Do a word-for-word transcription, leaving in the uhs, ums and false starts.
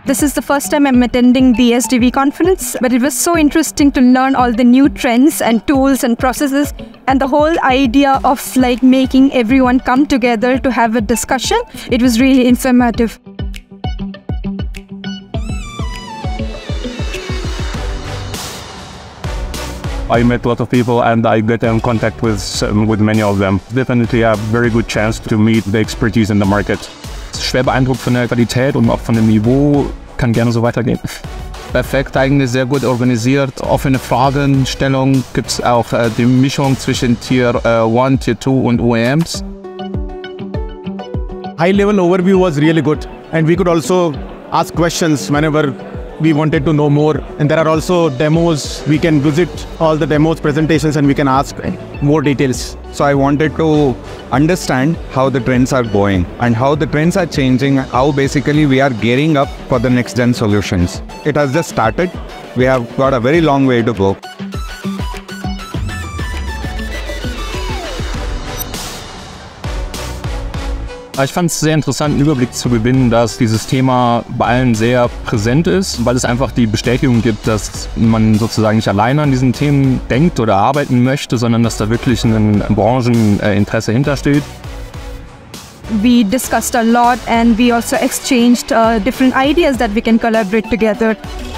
This is the first time I'm attending the S D V conference, but it was so interesting to learn all the new trends and tools and processes, and the whole idea of like making everyone come together to have a discussion. It was really informative. I met a lot of people and I got in contact with, um, with many of them. Definitely a very good chance to meet the expertise in the market. Schwer beeindruckt von der Qualität und auch von dem Niveau, kann gerne so weitergehen. Perfekt, eigentlich sehr gut organisiert, offene Fragestellung, gibt es auch äh, die Mischung zwischen Tier eins, Tier zwei und O E Ms. High-level overview was really good, and we could also ask questions whenever we wanted to know more. And there are also demos. We can visit all the demos, presentations, and we can ask more details. So I wanted to understand how the trends are going and how the trends are changing, how basically we are gearing up for the next gen solutions. It has just started. We have got a very long way to go. Ich fand es sehr interessant, einen Überblick zu gewinnen, dass dieses Thema bei allen sehr präsent ist, weil es einfach die Bestätigung gibt, dass man sozusagen nicht alleine an diesen Themen denkt oder arbeiten möchte, sondern dass da wirklich ein Brancheninteresse hintersteht. We discussed a lot and we also exchanged uh, different ideas that we can collaborate together.